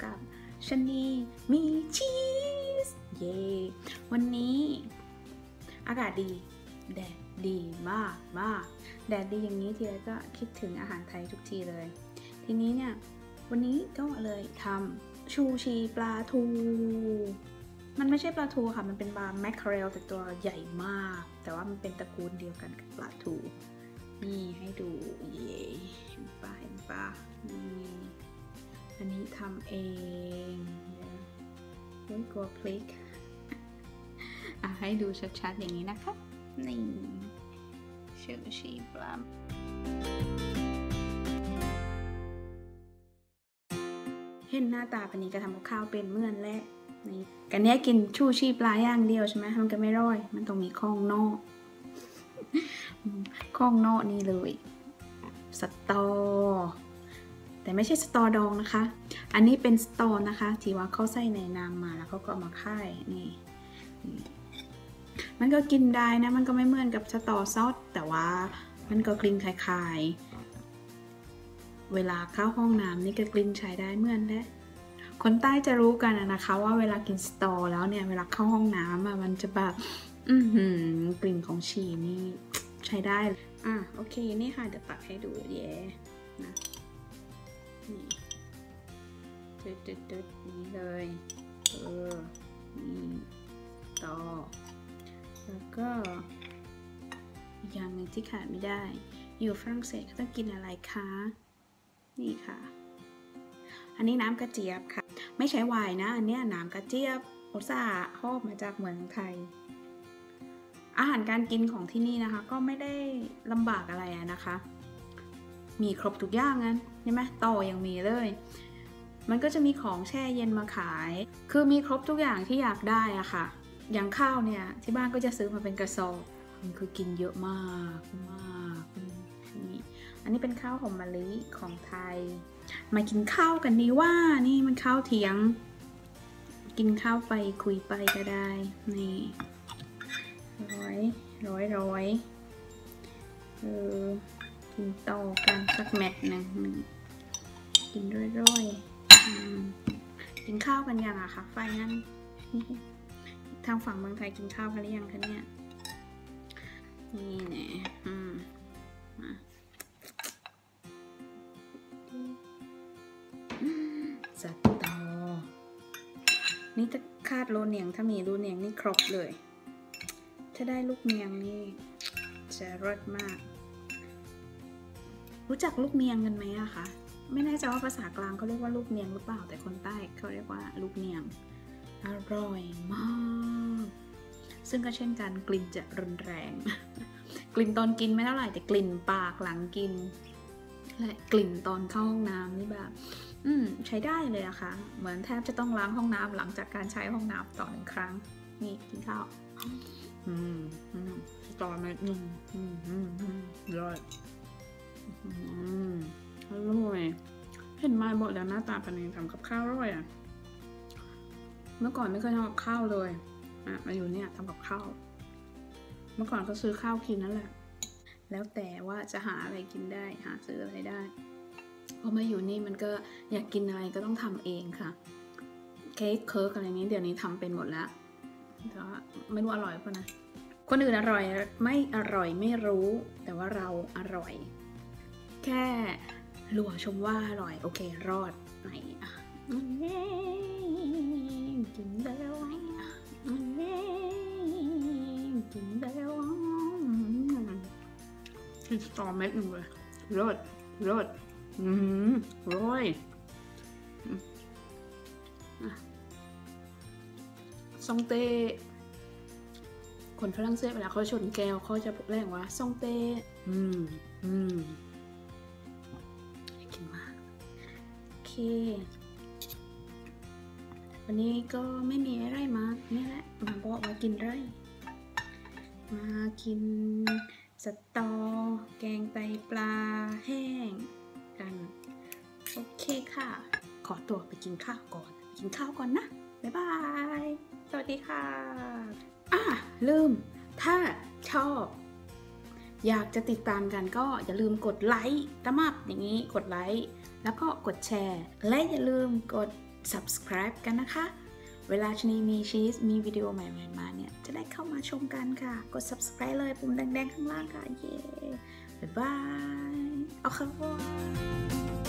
กับชนีมีชีสเย้วันนี้อากาศดีแดดดีมากแดดดีอย่างนี้ทีไรก็คิดถึงอาหารไทยทุกทีเลยทีนี้เนี่ยวันนี้ก็เลยทำชูชีปลาทูมันไม่ใช่ปลาทูค่ะมันเป็นปลาแมคเคอเรลแต่ตัวใหญ่มากแต่ว่ามันเป็นตระกูลเดียวกันกับปลาทูนี่ให้ดูเย่เห็นปะนี่อันนี้ทำเองไม่กลัวพลิกให้ดูชัดๆอย่างนี้นะคะนี่ชูชีปลาเห็นหน้าตาปนี้ก็ทำกับข้าวเป็นเมื่อนและนี่กันเนี้ยกินชูชีปลาย่างเดียวใช่ไหมมันก็ไม่ร่อยมันต้องมีข้องนอกข้องนอกนี่เลยสตอแต่ไม่ใช่สตอดองนะคะอันนี้เป็นสตอนะคะที่ว่าเขาใส่ในน้ำมาแล้วเขาก็เอามาค่ายนี่มันก็กินได้นะมันก็ไม่เหมือนกับสตอซอสแต่ว่ามันก็กลิ่นคล้ายๆเวลาเข้าห้องน้ำนี่ก็กลิ่นใช้ได้เหมือนและคนใต้จะรู้กันนะคะว่าเวลากินสตอแล้วเนี่ยเวลาเข้าห้องน้ำมันจะแบบกลิ่นของฉี่นี่ใช้ได้โอเคนี่ค่ะเดี๋ยวตักให้ดูเย้นะนี่ตึ๊ดนี้เลยนี่ต่อแล้วก็อีกอย่างหนึ่งที่ขาดไม่ได้อยู่ฝรั่งเศสเขาต้องกินอะไรคะนี่ค่ะอันนี้น้ำกระเจี๊ยบค่ะไม่ใช้ไวน์นะอันนี้น้ำกระเจี๊ยบอุตส่าห์หอบมาจากเมืองไทยอาหารการกินของที่นี่นะคะก็ไม่ได้ลำบากอะไรนะคะมีครบทุกอย่างงั้นใช่ไหมต่อยังมีเลยมันก็จะมีของแช่เย็นมาขายคือมีครบทุกอย่างที่อยากได้อะค่ะอย่างข้าวเนี่ยที่บ้านก็จะซื้อมาเป็นกระสอบมันคือกินเยอะมากนี่อันนี้เป็นข้าวหอมมะลิของไทยมากินข้าวกันดีว่านี่มันข้าวเที่ยงกินข้าวไปคุยไปก็ได้นี่ร้อยกินต่อกันสักแมทหนึ่งกินร่อยกินข้าวกันยังอะคะไฟงั้นทางฝั่งเมืองไทยกินข้าวกันหรือยังคะเนี่ยนี่แน่สตอนี่ถ้าคาดโรเนียงถ้ามีโรเนียงนี่ครบเลยถ้าได้ลูกเมียงนี่จะรสมากรู้จักลูกเมียงกันไหมอะคะไม่แน่ใจว่าภาษากลางเขาเรียกว่าลูกเมียงหรือเปล่าแต่คนใต้เขาเรียกว่าลูกเมียงอร่อยมากซึ่งก็เช่นกันกลิ่นจะรุนแรงกลิ่นตอนกินไม่เท่าไหร่แต่กลิ่นปากหลังกินและกลิ่นตอนเข้าห้องน้ำนี่แบบใช้ได้เลยอะค่ะเหมือนแทบจะต้องล้างห้องน้ำหลังจากการใช้ห้องน้ำต่อ1 ครั้งนี่กินข้าวต่อมาร้อยอร่อยเห็นมาบอกแล้วหน้าตาปนีทำกับข้าวอร่อยอะเมื่อก่อนไม่เคยทำกับข้าวเลยมาอยู่เนี่ยทำกับข้าวเมื่อก่อนก็ซื้อข้าวกินนั่นแหละแล้วแต่ว่าจะหาอะไรกินได้หาซื้ออะไรได้พอมาอยู่นี่มันก็อยากกินอะไรก็ต้องทำเองค่ะเค้กเคิร์กอะไรนี้เดี๋ยวนี้ทำเป็นหมดแล้วแต่ว่าไม่รู้อร่อยป่ะนะคนอื่นอร่อยไม่อร่อยไม่รู้แต่ว่าเราอร่อยแค่หลัวชมว่าอร่อยโอเครอดไหนกินแล้วกินแล้วกินสตอเม็ดหนึ่งเลยรสร้อยซองเต้คนฝรั่งเศสเวลาเขาชนแก้วเขาจะเรียกว่าซองเต้กินมากโอเควันนี้ก็ไม่มีอะไรมากนี่แหละมาบอกว่ากินไรมากินสตอแกงไตปลาแห้งกันโอเคค่ะขอตัวไปกินข้าวก่อนนะบ๊ายบายสวัสดีค่ะลืมถ้าชอบอยากจะติดตามกันก็อย่าลืมกดไลค์ตะมับอย่างนี้กดไลค์แล้วก็กดแชร์และอย่าลืมกด subscribe กันนะคะ เวลาชนีมีมีวิดีโอใหม่ๆมาเนี่ยจะได้เข้ามาชมกันค่ะกด subscribe เลยปุ่มแดงๆข้างล่างค่ะเย้บ๊ายบายเอาค่ะ